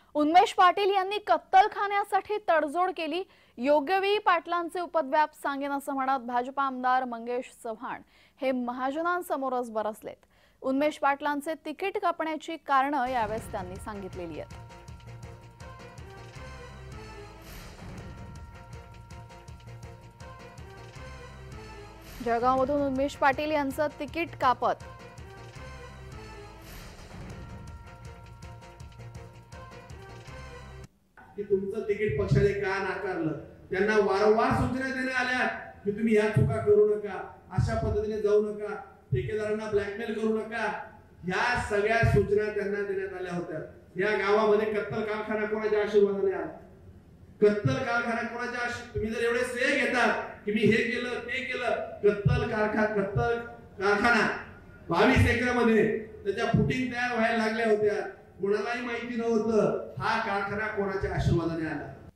उन्मेष पाटील यांनी कत्तलखान्यासाठी तडजोड केली। योग्य वेळी पाटलांचे उपद्व्याप सांगेन असं म्हणत भाजपा आमदार मंगेश चव्हाण हे महाजनांसमोरच बरसलेत। उन्मेष पाटलांचे तिकीट कापण्याची कारणं यावेळेस त्यांनी सांगितलेली आहेत। जळगावमधून उन्मेष पाटील यांचं तिकीट कापत की तुमचं तिकीट पक्षाने का नाकारलं, त्यांना वारंवार सूचना देण्यात आल्या की तुम्ही या चुका करू नका, अशा पद्धतीने जाऊ नका, ठेकेदारांना ब्लॅकमेल करू नका, ह्या सगळ्या सूचना त्यांना देण्यात आल्या होत्या। या गावामध्ये कत्तल कारखाना कोणाच्या आशीर्वादाने आला? कत्तल कारखाना कोणाच्या तुम्ही जर एवढे श्रेय घेतात की मी हे केलं ते केलं, कत्तल कारखाना 22 एकरामध्ये त्याच्या फुटिंग तयार व्हायला लागल्या होत्या, कोणालाही माहिती नव्हतं हा कारखाना कोणाच्या आशीर्वादाने आला।